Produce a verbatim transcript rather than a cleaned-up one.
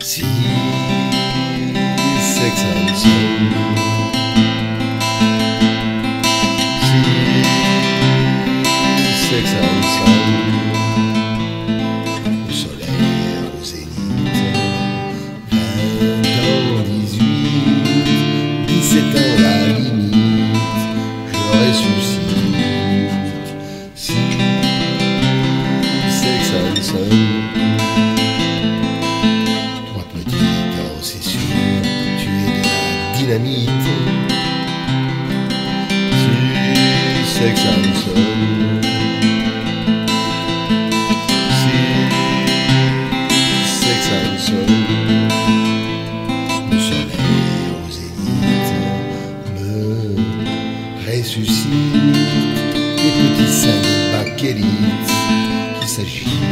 Si Sex and Soul, si Sex and Soul, le soleil au zénith, vingt ans, dix-huit, dix-sept ans la limite, je ressuscite. Si Sex and Soul, c'est sûr, tu es de la dynamite. Si Sex and Soul, si Sex and Soul, le soleil au zénith me ressuscite. Les petits seins de bakélite, qu'il s'agit